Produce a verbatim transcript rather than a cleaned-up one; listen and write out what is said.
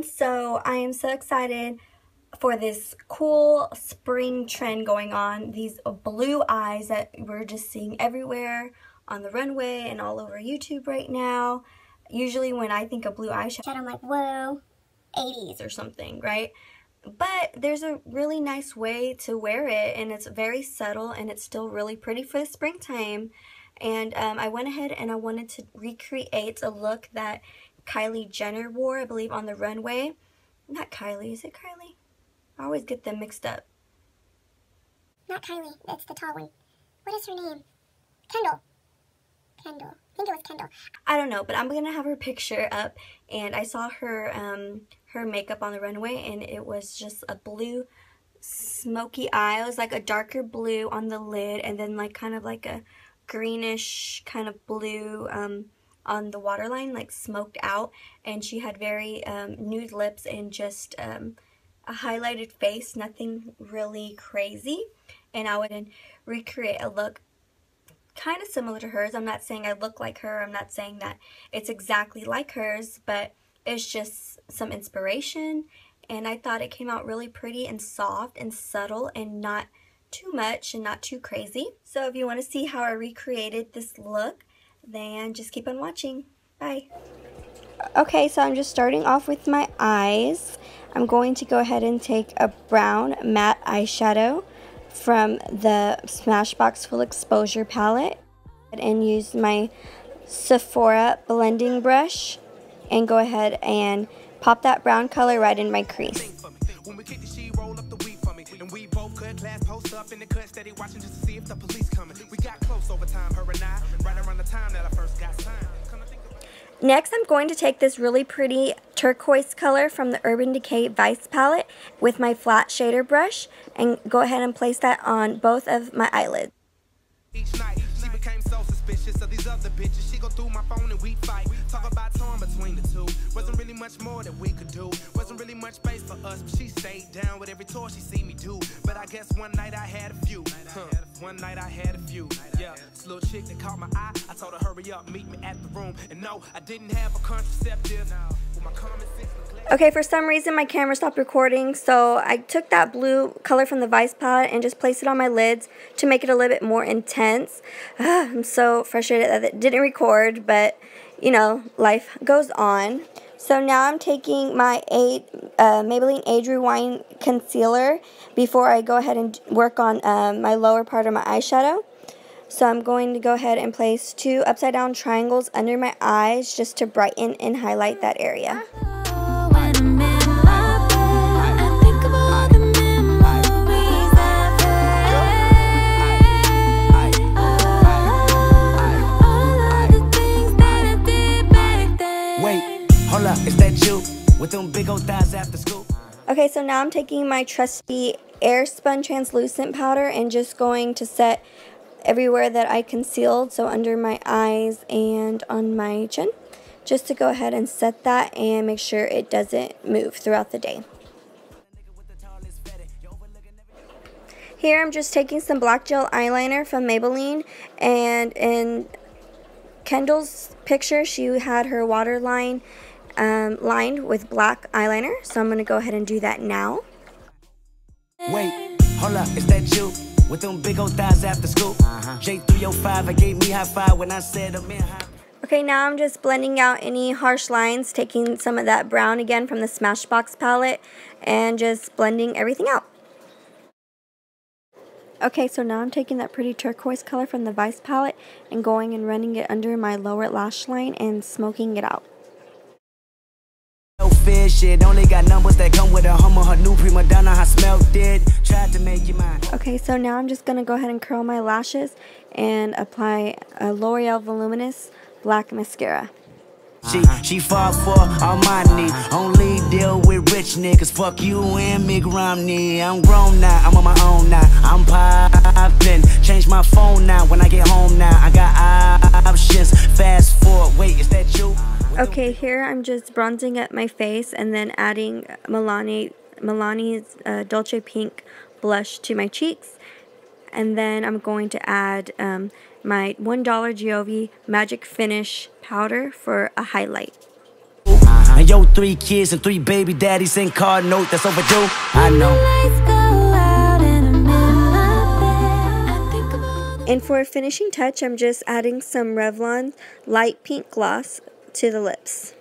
So I am so excited for this cool spring trend going on. These blue eyes that we're just seeing everywhere on the runway and all over YouTube right now. Usually when I think of blue eyeshadow, I'm like, whoa, eighties or something, right? But there's a really nice way to wear it, and it's very subtle and it's still really pretty for the springtime. And um, I went ahead and I wanted to recreate a look that Kylie Jenner wore, I believe, on the runway. Not Kylie, is it Kylie? I always get them mixed up. Not Kylie, that's the tall one. What is her name? Kendall. Kendall. I think it was Kendall. I don't know, but I'm gonna have her picture up, and I saw her um her makeup on the runway, and it was just a blue smoky eye. It was like a darker blue on the lid, and then like kind of like a greenish kind of blue um on the waterline, like smoked out. And she had very um nude lips and just um a highlighted face, nothing really crazy. And I would recreate a look kind of similar to hers. I'm not saying I look like her, I'm not saying that it's exactly like hers, but it's just some inspiration, and I thought it came out really pretty and soft and subtle and not too much and not too crazy. So if you want to see how I recreated this look, then just keep on watching. Bye. Okay, so I'm just starting off with my eyes. I'm going to go ahead and take a brown matte eyeshadow from the Smashbox Full Exposure palette and use my Sephora blending brush and go ahead and pop that brown color right in my crease. Next, I'm going to take this really pretty turquoise color from the Urban Decay Vice palette with my flat shader brush and go ahead and place that on both of my eyelids. Each night, she became so suspicious of these other bitches. She go through my phone and we fight. Talk about torn between the two. Wasn't really much more that we could do. Wasn't really much space for us, but she stayed down with every tour she see me do. But I guess one night I had a few. Huh. One night I had a few. Yeah, this little chick that caught my eye. I told her hurry up, meet me at the room. And no, I didn't have a contraceptive. With my common sense. Okay, for some reason my camera stopped recording, so I took that blue color from the Vice palette and just placed it on my lids to make it a little bit more intense. Uh, I'm so frustrated that it didn't record, but you know, life goes on. So now I'm taking my eight, uh, Maybelline Age Rewind concealer before I go ahead and work on um, my lower part of my eyeshadow. So I'm going to go ahead and place two upside down triangles under my eyes just to brighten and highlight that area. Okay, so now I'm taking my trusty Airspun translucent powder and just going to set everywhere that I concealed, so under my eyes and on my chin, just to go ahead and set that and make sure it doesn't move throughout the day. Here I'm just taking some black gel eyeliner from Maybelline, and in Kendall's picture she had her waterline um, lined with black eyeliner, so I'm going to go ahead and do that now. Wait, hold up, is that you? With them big old thighs after school. Uh-huh. J three oh five, I gave me high five when I said I'm in high. Okay, now I'm just blending out any harsh lines, taking some of that brown again from the Smashbox palette and just blending everything out. Okay, so now I'm taking that pretty turquoise color from the Vice palette and going and running it under my lower lash line and smoking it out. Shit only got numbers that come with a hummer, her new prima donna, I smelled it, tried to make you mine. Okay, so now I'm just gonna go ahead and curl my lashes and apply a L'Oreal Voluminous black mascara. She, she fought for Armani, only deal with rich niggas, fuck you and Mick Romney. I'm grown now, I'm on my own now, I'm poppin', change my phone now, when I get home now, I got options, fast forward, wait, is that you? Okay, here I'm just bronzing up my face and then adding Milani, Milani's uh, Dolce Pink blush to my cheeks. And then I'm going to add um, my one dollar Giove Magic Finish powder for a highlight. Uh-huh. your three kids and three baby daddies send card note that's overdue. I know. And for a finishing touch, I'm just adding some Revlon light pink gloss to the lips.